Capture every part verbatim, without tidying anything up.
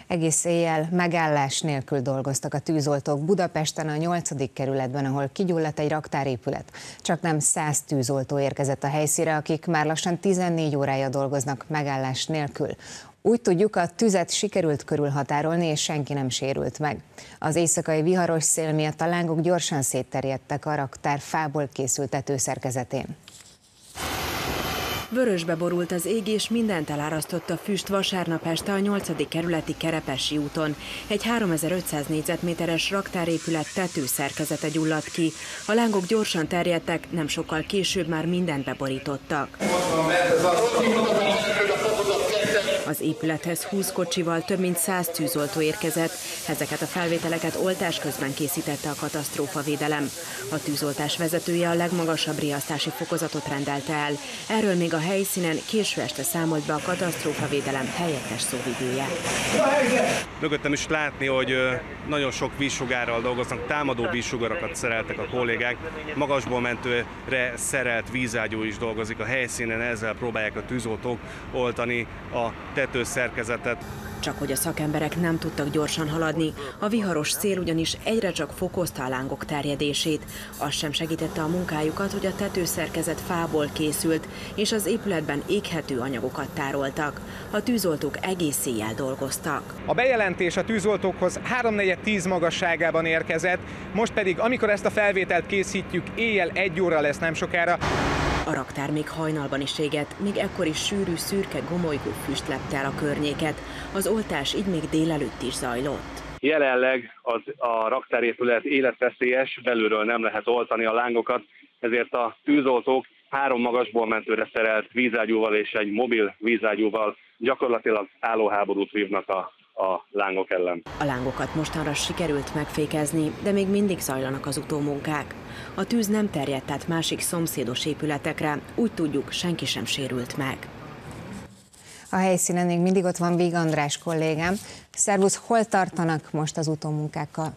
Egész éjjel megállás nélkül dolgoztak a tűzoltók Budapesten, a nyolcadik kerületben, ahol kigyulladt egy raktárépület. Csaknem száz tűzoltó érkezett a helyszínre, akik már lassan tizennégy órája dolgoznak megállás nélkül. Úgy tudjuk, a tüzet sikerült körülhatárolni, és senki nem sérült meg. Az éjszakai viharos szél miatt a lángok gyorsan szétterjedtek a raktár fából készült tetőszerkezetén. Vörösbe borult az ég, és mindent elárasztott a füst vasárnap este a nyolcadik kerületi Kerepesi úton. Egy háromezer-ötszáz négyzetméteres raktárépület tetőszerkezete gyulladt ki. A lángok gyorsan terjedtek, nem sokkal később már mindent beborítottak. Az épülethez húsz kocsival több mint száz tűzoltó érkezett. Ezeket a felvételeket oltás közben készítette a katasztrófavédelem. A tűzoltás vezetője a legmagasabb riasztási fokozatot rendelte el. Erről még a helyszínen késő este számolt be a katasztrófavédelem helyettes szóvivője. Mögöttem is látni, hogy nagyon sok vízsugárral dolgoznak, támadó vízsugarakat szereltek a kollégák. Magasból mentőre szerelt vízágyú is dolgozik a helyszínen, ezzel próbálják a tűzoltók oltani a tetőszerkezetet. Csak hogy a szakemberek nem tudtak gyorsan haladni, a viharos szél ugyanis egyre csak fokozta a lángok terjedését. Az sem segítette a munkájukat, hogy a tetőszerkezet fából készült, és az épületben éghető anyagokat tároltak. A tűzoltók egész éjjel dolgoztak. A bejelentés a tűzoltókhoz háromnegyed tíz magasságában érkezett, most pedig, amikor ezt a felvételt készítjük, éjjel egy óra lesz nem sokára. A raktár még hajnalban is égett, még ekkor is sűrű, szürke, gomolygó füst lepte el a környéket. Az oltás így még délelőtt is zajlott. Jelenleg az, a raktárépület életveszélyes, belülről nem lehet oltani a lángokat, ezért a tűzoltók három magasból mentőre szerelt vízágyúval és egy mobil vízágyúval gyakorlatilag állóháborút vívnak a a lángok ellen. A lángokat mostanra sikerült megfékezni, de még mindig zajlanak az utómunkák. A tűz nem terjedt át másik szomszédos épületekre, úgy tudjuk, senki sem sérült meg. A helyszínen még mindig ott van Víg András kollégám. Szervusz, hol tartanak most az utómunkákkal?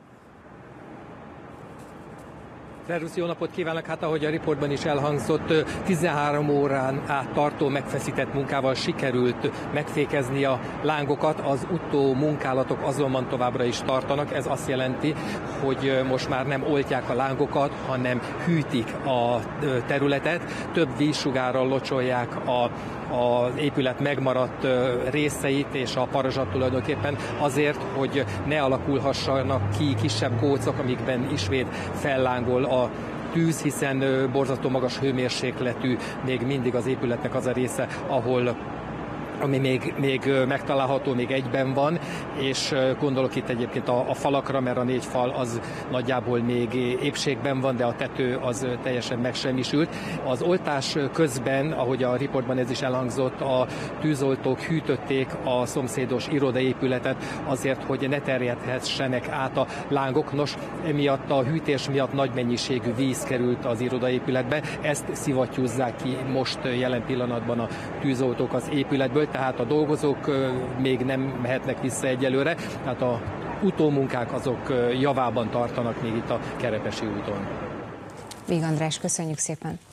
Szervusz, jó napot kívánok! Hát ahogy a riportban is elhangzott, tizenhárom órán át tartó megfeszített munkával sikerült megfékezni a lángokat. Az utó munkálatok azonban továbbra is tartanak. Ez azt jelenti, hogy most már nem oltják a lángokat, hanem hűtik a területet. Több vízsugárral locsolják a az épület megmaradt részeit és a parazsat tulajdonképpen azért, hogy ne alakulhassanak ki kisebb gócok, amikben ismét fellángol a tűz, hiszen borzasztó magas hőmérsékletű még mindig az épületnek az a része, ahol ami még, még megtalálható, még egyben van, és gondolok itt egyébként a, a falakra, mert a négy fal az nagyjából még épségben van, de a tető az teljesen megsemmisült. Az oltás közben, ahogy a riportban ez is elhangzott, a tűzoltók hűtötték a szomszédos irodaépületet azért, hogy ne terjedhessenek át a lángok. Nos, emiatt a hűtés miatt nagy mennyiségű víz került az irodaépületbe, ezt szivattyúzzák ki most jelen pillanatban a tűzoltók az épületből, tehát a dolgozók még nem mehetnek vissza egyelőre, tehát a utómunkák azok javában tartanak még itt a Kerepesi úton. Víg András, köszönjük szépen!